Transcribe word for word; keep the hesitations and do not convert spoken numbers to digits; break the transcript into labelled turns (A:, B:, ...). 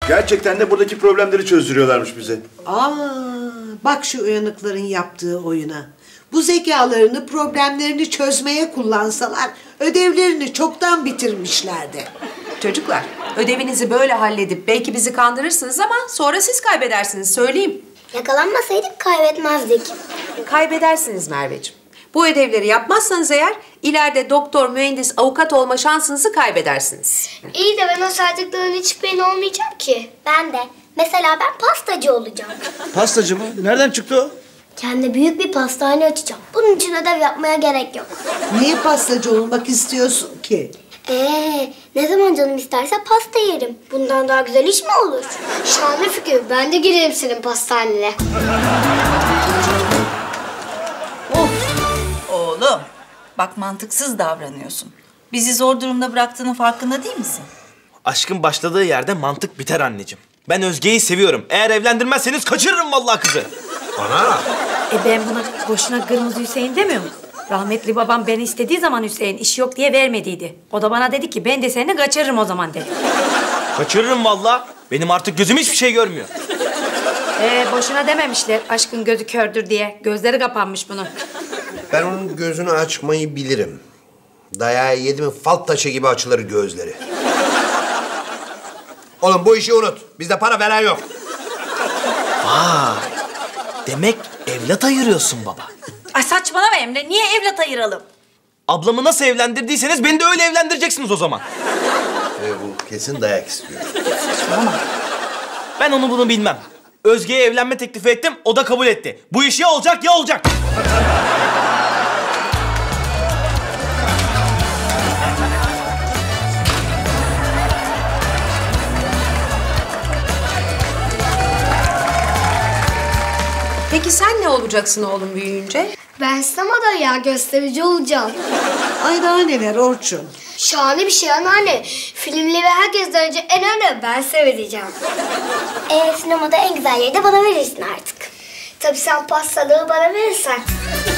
A: Gerçekten de buradaki problemleri çözdürüyorlarmış bize.
B: Aa, bak şu uyanıkların yaptığı oyuna. Bu zekalarını problemlerini çözmeye kullansalar ödevlerini çoktan bitirmişlerdi.
C: Çocuklar, ödevinizi böyle halledip belki bizi kandırırsınız ama sonra siz kaybedersiniz, söyleyeyim.
D: Yakalanmasaydık kaybetmezdik.
C: Kaybedersiniz Merveciğim. Bu ödevleri yapmazsanız eğer ileride doktor, mühendis, avukat olma şansınızı kaybedersiniz.
D: İyi de ben o saydıkların hiçbirini olmayacağım ki. Ben de. Mesela ben pastacı olacağım.
A: Pastacı mı? Nereden çıktı o?
D: Kendi büyük bir pastane açacağım. Bunun için ödev yapmaya gerek yok.
B: Niye pastacı olmak istiyorsun ki?
D: Ee, ne zaman canım isterse pasta yerim. Bundan daha güzel iş mi olur? Şahane fikir. Ben de girerim senin pastanene.
E: Oğlum, bak mantıksız davranıyorsun. Bizi zor durumda bıraktığının farkında değil misin?
F: Aşkın başladığı yerde mantık biter anneciğim. Ben Özge'yi seviyorum. Eğer evlendirmezseniz kaçırırım vallahi kızı.
G: Ana!
H: E ben buna boşuna Kırmızı Hüseyin demiyorum. Rahmetli babam beni istediği zaman Hüseyin iş yok diye vermediydi. O da bana dedi ki ben de seni kaçırırım o zaman dedi.
F: Kaçırırım vallahi. Benim artık gözüm hiçbir şey görmüyor.
H: E boşuna dememişler aşkın gözü kördür diye. Gözleri kapanmış bunun.
G: Ben onun gözünü açmayı bilirim. Dayağı yedi mi fal taşı gibi açılır gözleri. Oğlum bu işi unut. Bizde para veren yok.
F: Vay. Demek evlat ayırıyorsun baba.
E: Ay saçmalama Emre, niye evlat ayıralım?
F: Ablamı nasıl evlendirdiyseniz beni de öyle evlendireceksiniz o zaman.
G: Ee, bu kesin dayak istiyor.
F: Ben onu bunu bilmem. Özge'ye evlenme teklifi ettim, o da kabul etti. Bu iş ya olacak ya olacak.
C: Peki sen ne olacaksın oğlum büyüyünce?
D: Ben sinemada ya gösterici olacağım.
B: Ay daha neler Orçun.
D: Şahane bir şey anneanne. Filmleri herkesten önce en önemli ben seyredeceğim. Ee, sinemada en güzel yeri de bana verirsin artık. Tabii sen pastalığı bana verirsen.